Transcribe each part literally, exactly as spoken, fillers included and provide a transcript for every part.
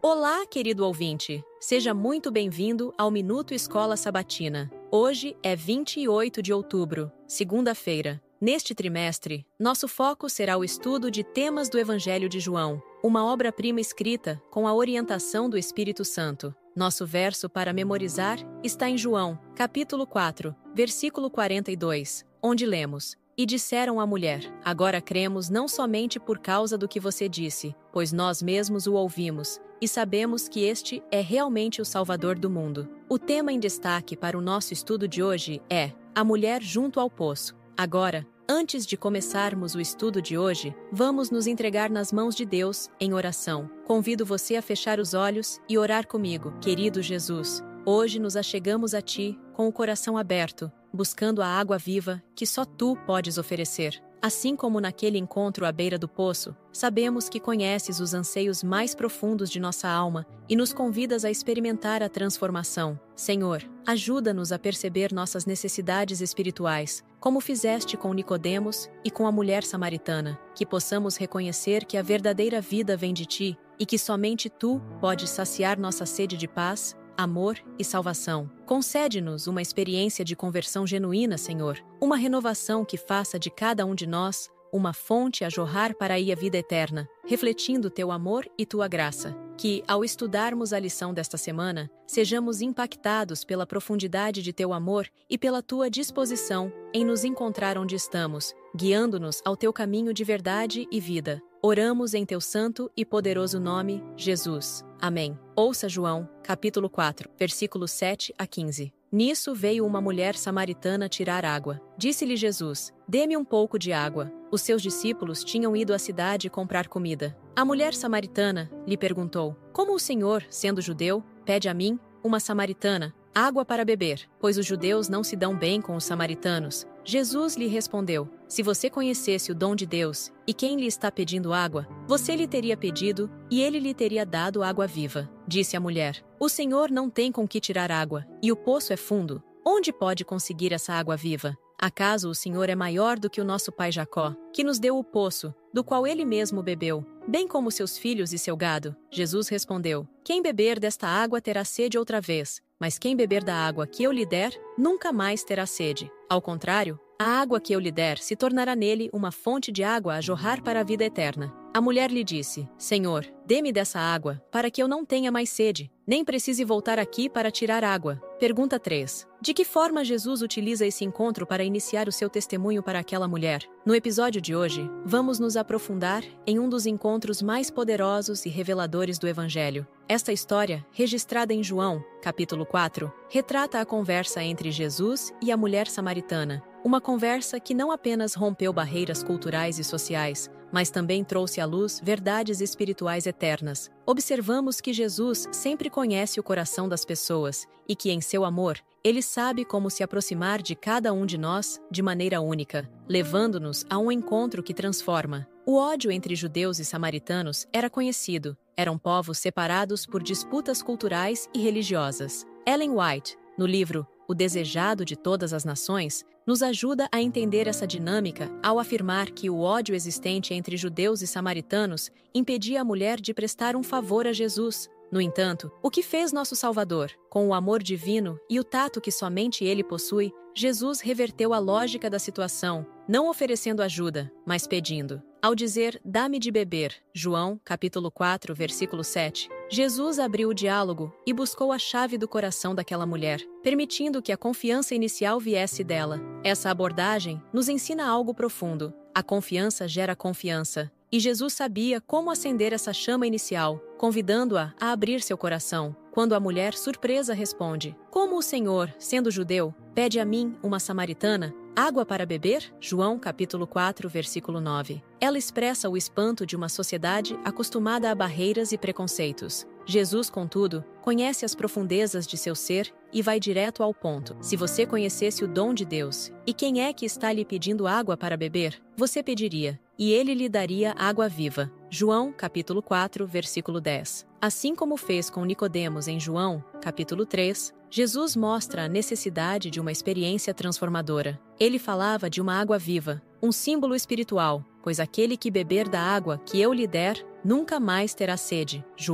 Olá, querido ouvinte! Seja muito bem-vindo ao Minuto Escola Sabatina. Hoje é vinte e oito de outubro, segunda-feira. Neste trimestre, nosso foco será o estudo de temas do Evangelho de João, uma obra-prima escrita com a orientação do Espírito Santo. Nosso verso para memorizar está em João, capítulo quatro, versículo quarenta e dois, onde lemos: E disseram à mulher: Agora cremos não somente por causa do que você disse, pois nós mesmos o ouvimos, e sabemos que este é realmente o Salvador do mundo. O tema em destaque para o nosso estudo de hoje é a mulher junto ao poço. Agora, antes de começarmos o estudo de hoje, vamos nos entregar nas mãos de Deus em oração. Convido você a fechar os olhos e orar comigo. Querido Jesus, hoje nos achegamos a Ti com o coração aberto, buscando a água viva que só Tu podes oferecer. Assim como naquele encontro à beira do poço, sabemos que conheces os anseios mais profundos de nossa alma e nos convidas a experimentar a transformação. Senhor, ajuda-nos a perceber nossas necessidades espirituais, como fizeste com Nicodemos e com a mulher samaritana, que possamos reconhecer que a verdadeira vida vem de Ti e que somente Tu podes saciar nossa sede de paz, amor e salvação. Concede-nos uma experiência de conversão genuína, Senhor, uma renovação que faça de cada um de nós uma fonte a jorrar para aí a vida eterna, refletindo Teu amor e Tua graça. Que, ao estudarmos a lição desta semana, sejamos impactados pela profundidade de Teu amor e pela Tua disposição em nos encontrar onde estamos, guiando-nos ao Teu caminho de verdade e vida. Oramos em Teu santo e poderoso nome, Jesus. Amém. Ouça João, capítulo quatro, versículos sete a quinze. Nisso veio uma mulher samaritana tirar água. Disse-lhe Jesus: Dê-me um pouco de água. Os seus discípulos tinham ido à cidade comprar comida. A mulher samaritana lhe perguntou: Como o Senhor, sendo judeu, pede a mim, uma samaritana, água para beber, pois os judeus não se dão bem com os samaritanos? Jesus lhe respondeu: Se você conhecesse o dom de Deus e quem lhe está pedindo água, você lhe teria pedido e ele lhe teria dado água viva. Disse a mulher: O Senhor não tem com que tirar água, e o poço é fundo. Onde pode conseguir essa água viva? Acaso o Senhor é maior do que o nosso pai Jacó, que nos deu o poço, do qual ele mesmo bebeu, bem como seus filhos e seu gado? Jesus respondeu: Quem beber desta água terá sede outra vez, mas quem beber da água que eu lhe der, nunca mais terá sede. Ao contrário, a água que eu lhe der se tornará nele uma fonte de água a jorrar para a vida eterna. A mulher lhe disse: Senhor, dê-me dessa água, para que eu não tenha mais sede, nem precise voltar aqui para tirar água. Pergunta três. De que forma Jesus utiliza esse encontro para iniciar o seu testemunho para aquela mulher? No episódio de hoje, vamos nos aprofundar em um dos encontros mais poderosos e reveladores do Evangelho. Esta história, registrada em João, capítulo quatro, retrata a conversa entre Jesus e a mulher samaritana. Uma conversa que não apenas rompeu barreiras culturais e sociais, mas também trouxe à luz verdades espirituais eternas. Observamos que Jesus sempre conhece o coração das pessoas e que, em seu amor, Ele sabe como se aproximar de cada um de nós de maneira única, levando-nos a um encontro que transforma. O ódio entre judeus e samaritanos era conhecido. Eram povos separados por disputas culturais e religiosas. Ellen White, no livro O Desejado de Todas as Nações, nos ajuda a entender essa dinâmica ao afirmar que o ódio existente entre judeus e samaritanos impedia a mulher de prestar um favor a Jesus. No entanto, o que fez nosso Salvador? Com o amor divino e o tato que somente Ele possui, Jesus reverteu a lógica da situação, não oferecendo ajuda, mas pedindo. Ao dizer, dá-me de beber, João, capítulo quatro, versículo sete, Jesus abriu o diálogo e buscou a chave do coração daquela mulher, permitindo que a confiança inicial viesse dela. Essa abordagem nos ensina algo profundo. A confiança gera confiança. E Jesus sabia como acender essa chama inicial, convidando-a a abrir seu coração. Quando a mulher, surpresa, responde: Como o Senhor, sendo judeu, pede a mim, uma samaritana, água para beber? João capítulo quatro, versículo nove. Ela expressa o espanto de uma sociedade acostumada a barreiras e preconceitos. Jesus, contudo, conhece as profundezas de seu ser e vai direto ao ponto. Se você conhecesse o dom de Deus e quem é que está lhe pedindo água para beber, você pediria, e ele lhe daria água viva. João, capítulo quatro, versículo dez. Assim como fez com Nicodemos em João, capítulo três, Jesus mostra a necessidade de uma experiência transformadora. Ele falava de uma água viva, um símbolo espiritual, pois aquele que beber da água que eu lhe der, nunca mais terá sede. João,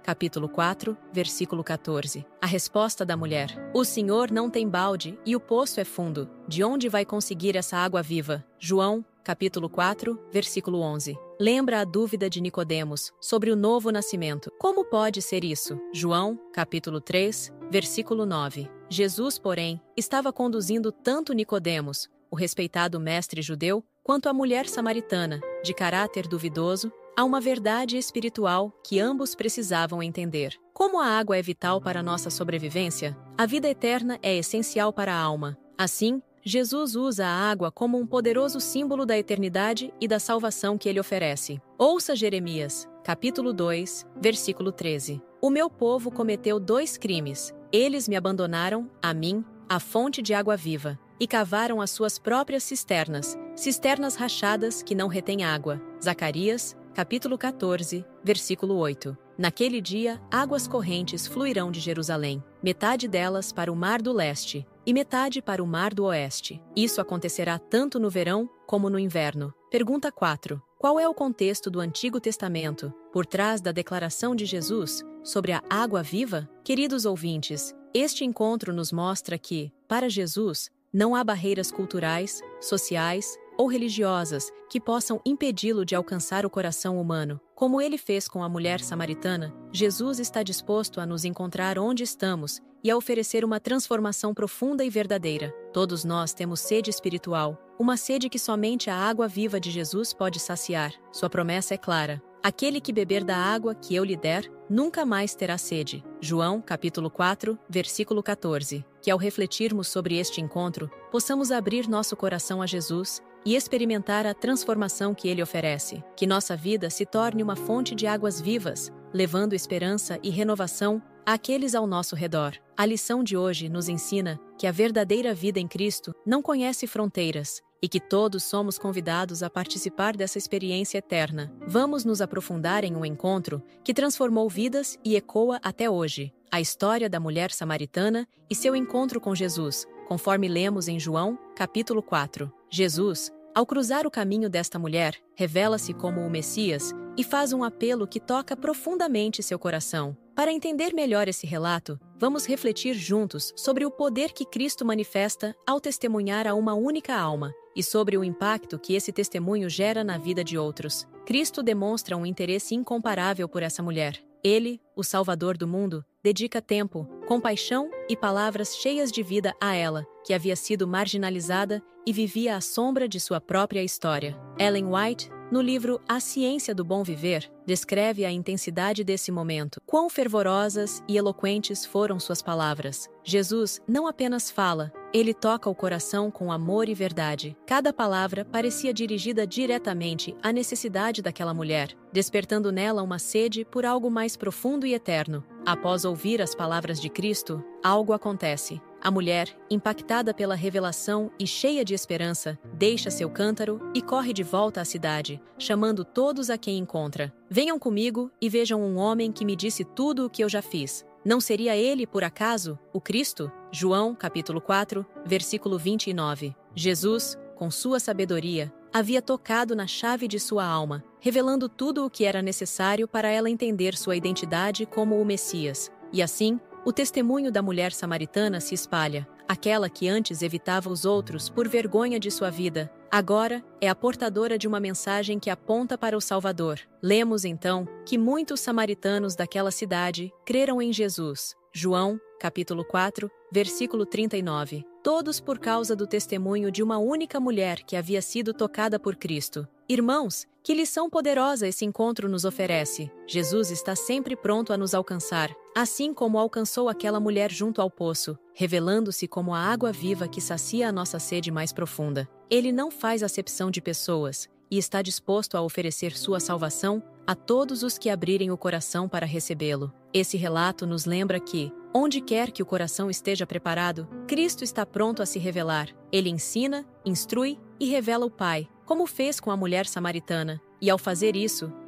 capítulo quatro, versículo quatorze. A resposta da mulher: O Senhor não tem balde e o poço é fundo. De onde vai conseguir essa água viva? João, capítulo quatro, versículo onze. Lembra a dúvida de Nicodemos sobre o novo nascimento. Como pode ser isso? João, capítulo três, versículo nove. Jesus, porém, estava conduzindo tanto Nicodemos, o respeitado mestre judeu, quanto a mulher samaritana, de caráter duvidoso, a uma verdade espiritual que ambos precisavam entender. Como a água é vital para a nossa sobrevivência, a vida eterna é essencial para a alma. Assim, Jesus usa a água como um poderoso símbolo da eternidade e da salvação que ele oferece. Ouça Jeremias, capítulo dois, versículo treze. O meu povo cometeu dois crimes. Eles me abandonaram, a mim, a fonte de água viva, e cavaram as suas próprias cisternas, cisternas rachadas que não retêm água. Zacarias, capítulo quatorze, versículo oito. Naquele dia, águas correntes fluirão de Jerusalém, metade delas para o mar do leste, e metade para o mar do oeste. Isso acontecerá tanto no verão como no inverno. Pergunta quatro. Qual é o contexto do Antigo Testamento, por trás da declaração de Jesus sobre a água viva? Queridos ouvintes, este encontro nos mostra que, para Jesus, não há barreiras culturais, sociais ou religiosas que possam impedi-lo de alcançar o coração humano. Como ele fez com a mulher samaritana, Jesus está disposto a nos encontrar onde estamos e a oferecer uma transformação profunda e verdadeira. Todos nós temos sede espiritual, uma sede que somente a água viva de Jesus pode saciar. Sua promessa é clara: aquele que beber da água que eu lhe der, nunca mais terá sede. João, capítulo quatro, versículo quatorze. Que ao refletirmos sobre este encontro, possamos abrir nosso coração a Jesus e experimentar a transformação que ele oferece. Que nossa vida se torne uma fonte de águas vivas, levando esperança e renovação àqueles ao nosso redor. A lição de hoje nos ensina que a verdadeira vida em Cristo não conhece fronteiras e que todos somos convidados a participar dessa experiência eterna. Vamos nos aprofundar em um encontro que transformou vidas e ecoa até hoje. A história da mulher samaritana e seu encontro com Jesus, conforme lemos em João, capítulo quatro. Jesus, ao cruzar o caminho desta mulher, revela-se como o Messias e faz um apelo que toca profundamente seu coração. Para entender melhor esse relato, vamos refletir juntos sobre o poder que Cristo manifesta ao testemunhar a uma única alma e sobre o impacto que esse testemunho gera na vida de outros. Cristo demonstra um interesse incomparável por essa mulher. Ele, o Salvador do mundo, dedica tempo, compaixão e palavras cheias de vida a ela, que havia sido marginalizada e vivia à sombra de sua própria história. Ellen White, no livro A Ciência do Bom Viver, descreve a intensidade desse momento. Quão fervorosas e eloquentes foram suas palavras. Jesus não apenas fala, ele toca o coração com amor e verdade. Cada palavra parecia dirigida diretamente à necessidade daquela mulher, despertando nela uma sede por algo mais profundo e eterno. Após ouvir as palavras de Cristo, algo acontece. A mulher, impactada pela revelação e cheia de esperança, deixa seu cântaro e corre de volta à cidade, chamando todos a quem encontra. Venham comigo e vejam um homem que me disse tudo o que eu já fiz. Não seria ele, por acaso, o Cristo? João, capítulo quatro, versículo vinte e nove. Jesus, com sua sabedoria, havia tocado na chave de sua alma, revelando tudo o que era necessário para ela entender sua identidade como o Messias. E assim, o testemunho da mulher samaritana se espalha. Aquela que antes evitava os outros por vergonha de sua vida, agora é a portadora de uma mensagem que aponta para o Salvador. Lemos então que muitos samaritanos daquela cidade creram em Jesus. João, capítulo quatro, versículo trinta e nove. Todos por causa do testemunho de uma única mulher que havia sido tocada por Cristo. Irmãos, que lição poderosa esse encontro nos oferece. Jesus está sempre pronto a nos alcançar, assim como alcançou aquela mulher junto ao poço, revelando-se como a água viva que sacia a nossa sede mais profunda. Ele não faz acepção de pessoas e está disposto a oferecer sua salvação a todos os que abrirem o coração para recebê-lo. Esse relato nos lembra que, onde quer que o coração esteja preparado, Cristo está pronto a se revelar. Ele ensina, instrui e revela o Pai, como fez com a mulher samaritana. E ao fazer isso,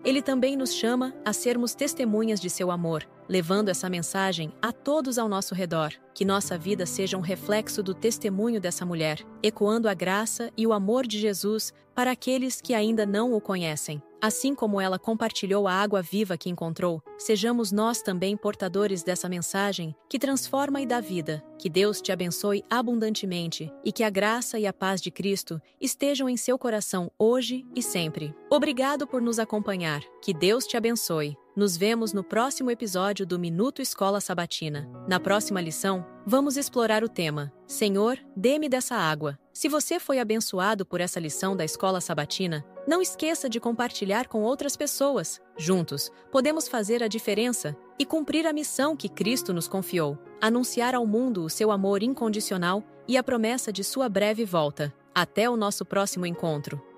Ele também nos chama a sermos testemunhas de seu amor, levando essa mensagem a todos ao nosso redor. Que nossa vida seja um reflexo do testemunho dessa mulher, ecoando a graça e o amor de Jesus para aqueles que ainda não o conhecem. Assim como ela compartilhou a água viva que encontrou, sejamos nós também portadores dessa mensagem que transforma e dá vida. Que Deus te abençoe abundantemente e que a graça e a paz de Cristo estejam em seu coração hoje e sempre. Obrigado por nos acompanhar. Que Deus te abençoe. Nos vemos no próximo episódio do Minuto Escola Sabatina. Na próxima lição, vamos explorar o tema Senhor, dê-me dessa água. Se você foi abençoado por essa lição da Escola Sabatina, não esqueça de compartilhar com outras pessoas. Juntos, podemos fazer a diferença e cumprir a missão que Cristo nos confiou: anunciar ao mundo o seu amor incondicional e a promessa de sua breve volta. Até o nosso próximo encontro.